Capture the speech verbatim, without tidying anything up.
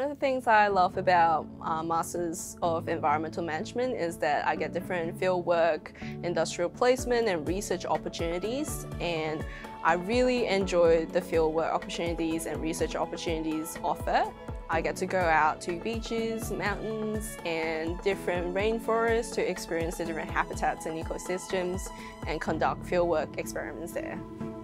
of the things I love about uh, Masters of Environmental Management is that I get different fieldwork, industrial placement and research opportunities, and I really enjoy the fieldwork opportunities and research opportunities offered. I get to go out to beaches, mountains and different rainforests to experience the different habitats and ecosystems and conduct fieldwork experiments there.